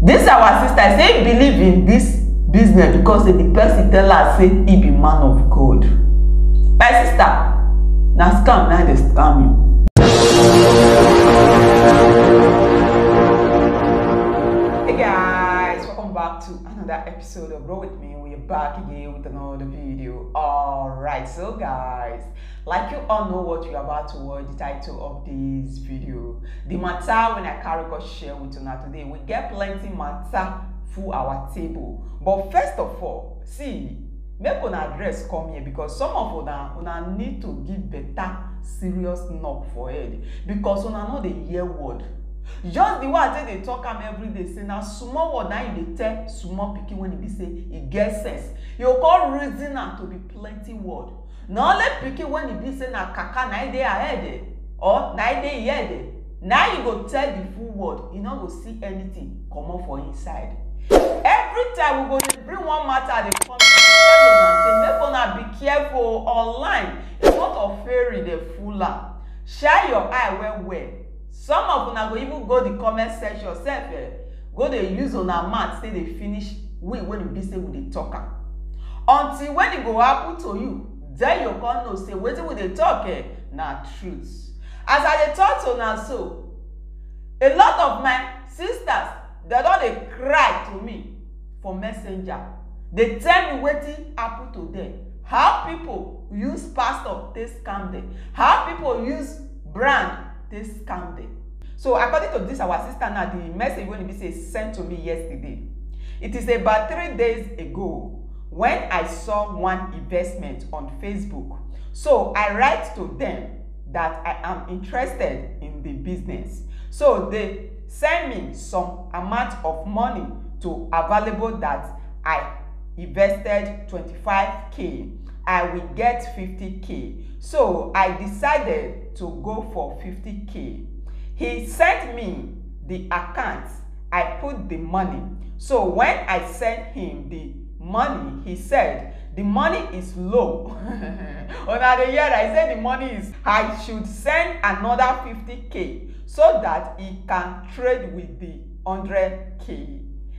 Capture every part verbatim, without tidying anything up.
This our sister say believe in this business because the person tell her say he be man of God. My sister, na scam na dey scam you. Hey guys, welcome back to another episode of Grow With Me. We're back again with another video. Alright, so guys, like you all know what you're about to watch, the title of this video. The matter when I carry go share with you now today, we get plenty matter for our table. But first of all, see, make una address come here because some of una una need to give better serious knock for head because una know the hear word. Just the way I tell they talk am every day say na small word na you dey tell small pikin when e be say e get sense. You call reason am to be plenty word. Na only pikin when e be say na kaka na e dey ahead or na e dey here. Now you go tell the full word, you no go see anything comot for inside. Every time we go bring one matter dey come tell una say make una be careful online. A lot of fairy dey full am. Shine your eye well well. Some of una go even go the comment section sef eh, go dey use una mouth say dey finish we when e be say we dey talk am. Until when e go happen to you, then you come know say wetin we dey talk eh na truth. As I dey talk to una so, a lot of my sisters they don dey cry to me for messenger. They tell me wetin happen to them, how people use pastor take scam them, how people use brand take scam them. So according to this our sister now, the message when e be say sent to me yesterday, it is about three days ago when I saw one investment on Facebook. So I write to them that I am interested in the business. So they send me some amount of money to available that I invested twenty-five K. I will get fifty K. So I decided to go for fifty K. He sent me the account. I put the money. So when I sent him the money, he said the money is low. On the year I said the money is I should send another fifty K so that he can trade with the one hundred K.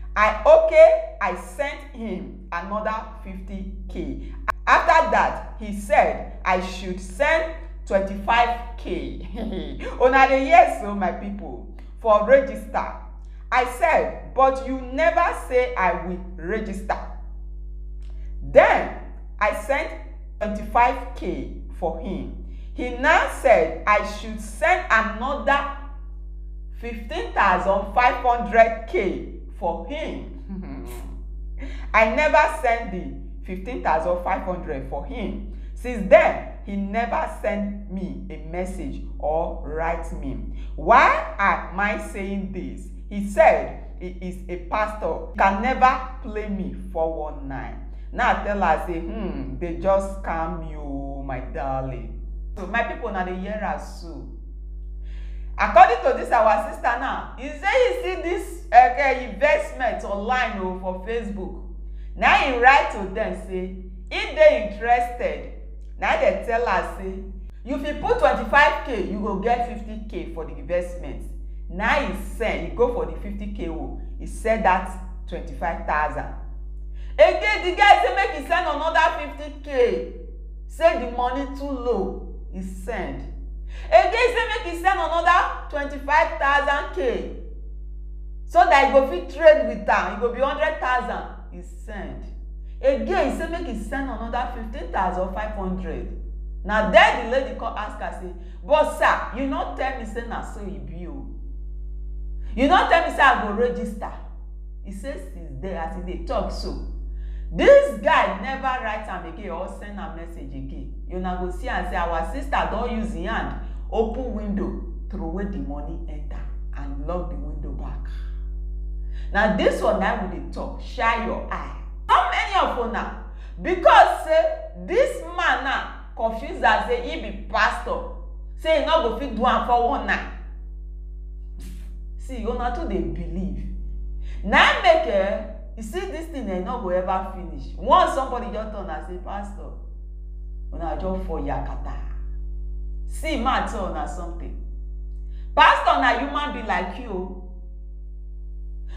I okay, I sent him another fifty K. After that, he said I should send twenty-five K. On the year so my people for register. I said, but you never say I will register. Then I sent twenty-five K for him. He now said I should send another fifteen thousand five hundred K for him. I never sent the fifteen thousand five hundred for him. Since then, he never sent me a message or write me. Why am I saying this? He said he is a pastor. He can never play me four one nine. Now I tell her, say, hmm, they just scam you, my darling. So my people now they hear us so. According to this our sister now, he say you see this uh, investment online oh, for Facebook. Now he write to them say, if they interested, now they tell her say, if you put twenty-five K, you go get fifty K for the investment. Now he send, he go for the fifty K. Oh, he said that twenty-five thousand. Again, the guy say make he send another fifty K. Say the money too low. He send. Again, say make he send another twenty-five thousand K. So that he go fit trade with am. He go be one hundred thousand. He send. Again, he say make he send another fifteen thousand five hundred. Now then the lady come ask her say, but sir, you not tell me say na so e be o. You not tell me say I go register. He says since there as he dey talk so. This guy never write am again or send a message again. You now go see and say our sister don't use the hand, open window, throw away the money, enter, and lock the window back. Now this one now we dey talk, shine your eye. How many of you now? Because say this man now confused as say he be pastor. Say he not go fit do am for one night. See, you not too they believe. Now make a you see this thing they not go ever finish. Once somebody just turn and say, pastor, when I just for yakata. See, man tell na something. Pastor na human be like you.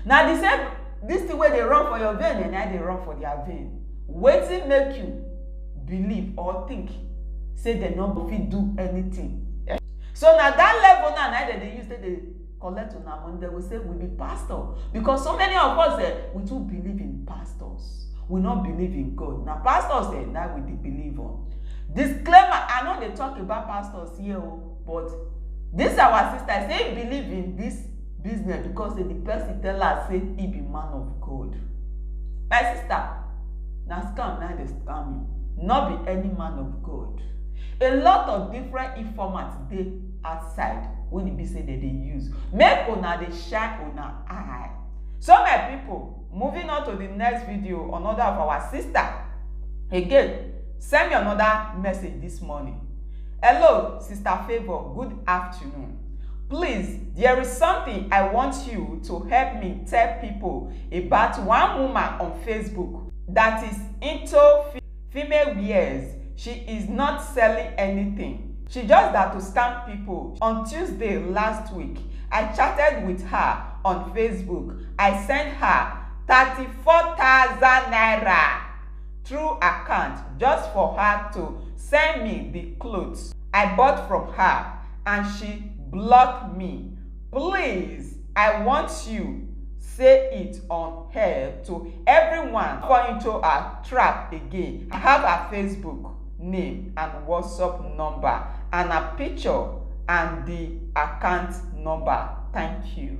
Now the same this thing where they run for your vein and now they run for their vein. Wetin make you believe or think say they no go fit do anything? So now that level now, now that they use that they collect on our money, they will say we be pastor. Because so many of us eh, we too believe in pastors. We not believe in God. Now pastors eh, now we dey believe on. Disclaimer, I know they talk about pastors here, but this our sister say believe in this business because the person tell her say he be man of God. My sister, now scam now they scam you. Not be any man of God. A lot of different informants dey outside when e be say that they use. Make una dey shine una eye. So my people, moving on to the next video, another of our sister. Again, send me another message this morning. Hello, Sister Favor, good afternoon. Please, there is something I want you to help me tell people about one woman on Facebook that is into female wears. She is not selling anything. She just that to scam people. On Tuesday last week, I chatted with her on Facebook. I sent her thirty-four thousand naira through account just for her to send me the clothes I bought from her, and she blocked me. Please, I want you say it on air to everyone fall into a trap again. I have a Facebook name and WhatsApp number and a picture and the account number. Thank you.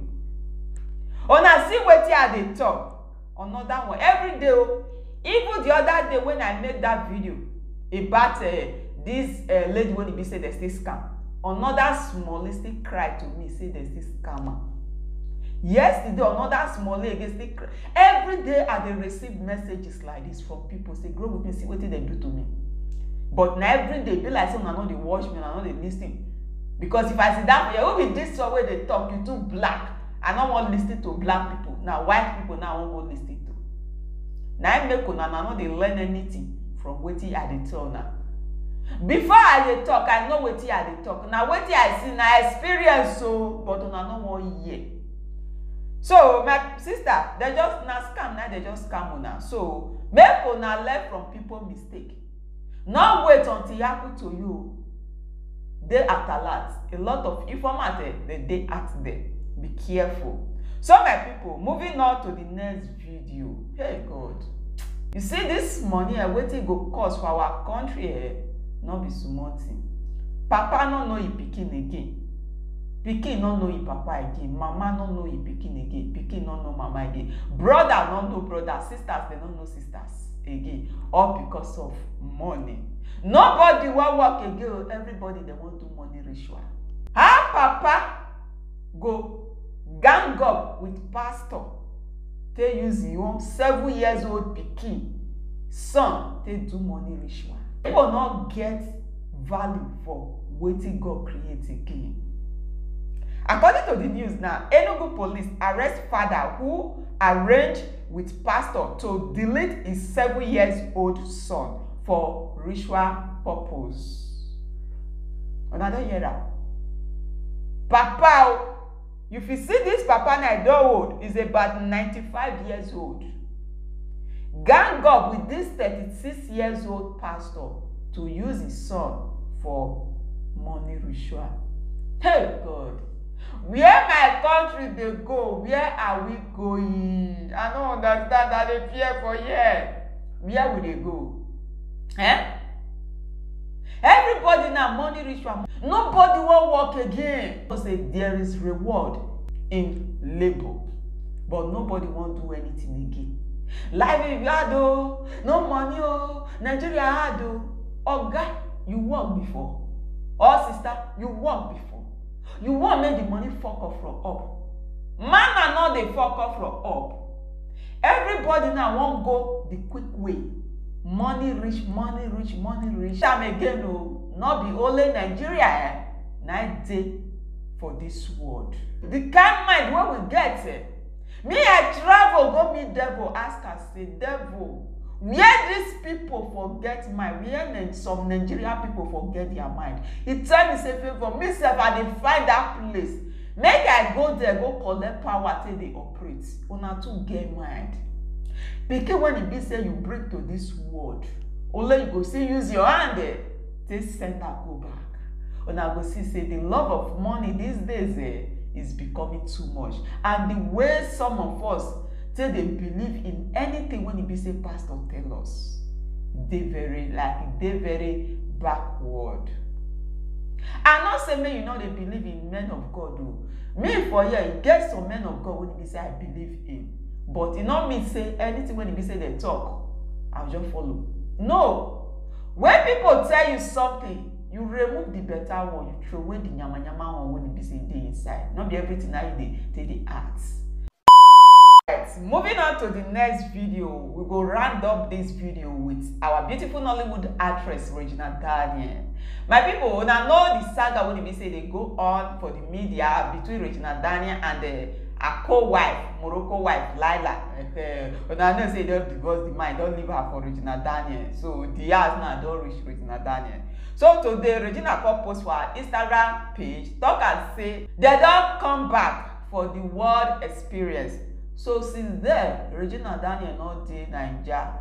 Una see wetin I dey talk. Another one every day. Even the other day when I made that video about uh, this uh, lady when e be say there's this scam, another smallistic cry to me say there's this scammer. Yesterday, another small lady still cry. Every day I dey receive messages like this from people say, grow with me, see what they do to me. But now every day, be like someone know they watch me and I know they listen. Because if I sit down here, who be this one where they talk, you too black. I don't want to listen to black people. Now white people now I won't go listen to. Now I make una I know they learn anything from wetin I dey tell now. Before I dey talk, I know wetin I dey talk. Now wetin I see na experience so, but una no wan hear. So my sister, they just na scam now they just scam una. So make una learn from people mistake. Not wait until it happen to you. They after that. A lot of information they dey out there. Be careful. So my people, moving on to the next video. Hey God. You see this money I waiting go cost for our country eh? Not be small thing. Papa no know he pikin again. Pikin no know he papa again. Mama no know he pikin again. Pikin no know mama again. Brother no know brother. Sisters they don't know sisters again. All because of money. Nobody will work again. Everybody they want to money ritual. How papa go gang up with pastor? They use your seven years old pikin son. They do money ritual. They will not get value for waiting God create again. According to the news now, Enugu police arrest father who arranged with pastor to delete his seven years old son for ritual purpose. Another year that. Papa, if you see this papa now, don't old, is about ninety-five years old. Gang up with this thirty-six years old pastor to use his son for money ritual. Hey God. Where my country they go? Where are we going? I don't understand that they fear for here. Where will they go? Eh? Everybody now money ritual. Nobody will work again. Because there is reward in labor, but nobody won't do anything again. Life is hard though. No money oh. Nigeria hard though. Oh God, you work before. Oh sister, you work before. You won't make the money fuck off from up. Man are not they fuck off from up. Everybody now won't go the quick way. Money rich, money rich, money rich. Time again, no, not be only Nigeria. Eh? Night day for this world. The kind mind where we get it. Eh? Me, I travel, go meet devil, ask her, say, devil, where these people forget mind, where some Nigerian people forget their mind. He tell me, say, favor, me self, I dey find that place. make I go there go collect power till they operate. Una too get mind. Because when e be say you bring to this world, only you go see use your hand there, take send her go back. Una go see say the love of money these days eh, is becoming too much. And the way some of us say they believe in anything when e be say pastor tell us, they very like they very backward. I not say me you know they believe in men of God though. Me for here, e get some men of God when e be say I believe in. But it not mean say anything when e be say they talk, I'll just follow. No. When people tell you something, you remove the better one, you throw away the nyama nyama one when e be say they inside. Not be everything that you dey the arts. Right, moving on to the next video, we go round up this video with our beautiful Nollywood actress Regina Daniel. My people, una know the saga when e be say they go on for the media between Regina Daniel and the her co-wife, Morocco wife, Lila. Una know say they don't divorce the man, don't leave her for Regina Daniel. So the house now don't reach Regina Daniel. So today, Regina come post for her Instagram page, talk and say they don't come back for the world experience. So since then, Regina Daniel not dey Naija.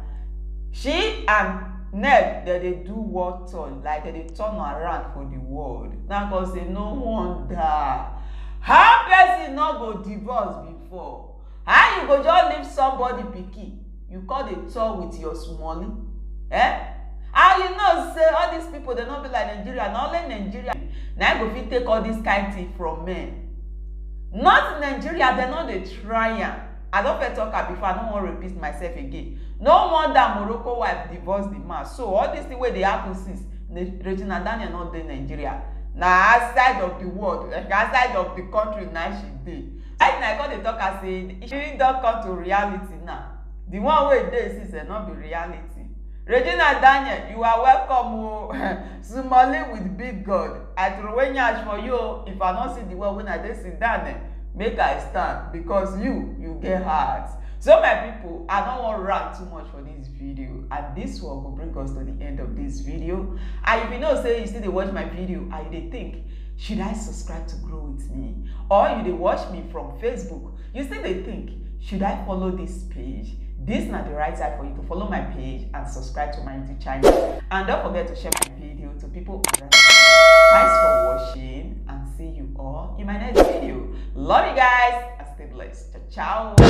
She and Ned, they, they do world tour, like they, they turn around for the world. Now, cause say no wonder. How person not go divorce before? How you go just leave somebody picky? You call the tour with your smalley? Eh? How you know say all these people they not be like Nigeria, not only Nigeria. Now go fit take all this kind thing from men. Not Nigeria, they not they try am. I don't fit talk am before, I don't want to repeat myself again. No wonder Morocco wife divorced the man. So all this thing where they happen since Regina Daniel not dey Nigeria. Now outside of the world, like outside of the country now she dey. Right now I call the talk and say she don't come to reality now. The one way dey since it not be reality. Regina Daniel, you are welcome. Oh, Somali with big God. I throw away nyash for you. If I not see the one when I dey sit down, make I stand because you you get hard. So my people, I don't want to rant too much for this video, and this one will bring us to the end of this video. And if you know say you still dey watch my video and you dey think, should I subscribe to Grow With Me? Or you dey watch me from Facebook, you still dey think, should I follow this page? This is not the right time for you to follow my page and subscribe to my YouTube channel. And don't forget to share my video to people around. Thanks for watching and see you all in my next video. Love you guys and stay blessed. Ciao.